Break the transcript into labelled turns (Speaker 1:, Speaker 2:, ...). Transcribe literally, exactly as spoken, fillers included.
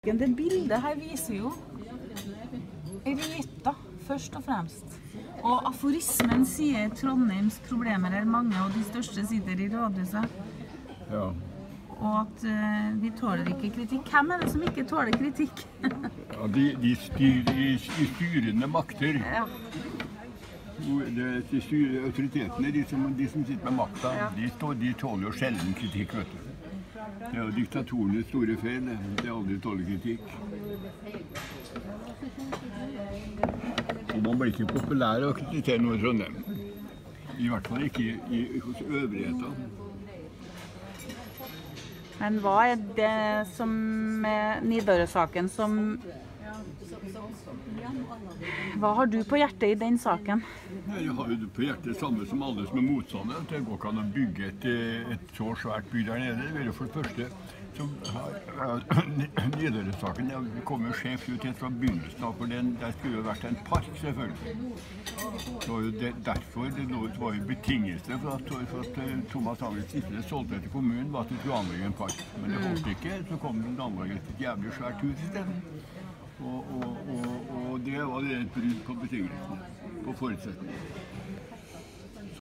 Speaker 1: kritikken. Det bildet her viser jo elita, først og fremst. Og aforismen sier Trondheims problemer er mange, og de største sitter i rådhuset.
Speaker 2: Ja.
Speaker 1: Og at uh, vi tåler ikke kritikk. Hvem er det som ikke tåler kritikk?
Speaker 2: Ja, de, de, styr, de, de styrende makter.
Speaker 1: Ja.
Speaker 2: Det, de styr, autoritetene, de som, de som sitter med makta,
Speaker 1: Ja.
Speaker 2: de, stå, de tåler jo sjelden kritikk, vet du. Det er jo diktatorenes store feil, det er aldri tåler kritikk. Og man blir ikke populær å kritisere noe i Trondheim. I hvert fall ikke i, i, hos øvrigheten.
Speaker 1: Men hva er det som med Nidarø-saken som... Hva har du på hjertet i den saken?
Speaker 2: Jeg har jo på hjertet det samme som alle som er motstandere. Det går ikke an å bygge et, et så svært by der nede. Det er jo for det første som har Nidarø-saken. Det kom jo sjef ut helt fra begynnelsen av, for den, der skulle jo vært en park, selvfølgelig. Så det, derfor det var jo betingelse for at, for at Thomas Angels Stiftelsen solgte til kommunen, var at det skulle anlegge en park. Men det holdt ikke, så kom det anlegget et jævlig svært hus i stedet. Og, og, og, og det var et brudd på betingelsene, på forutsetningen.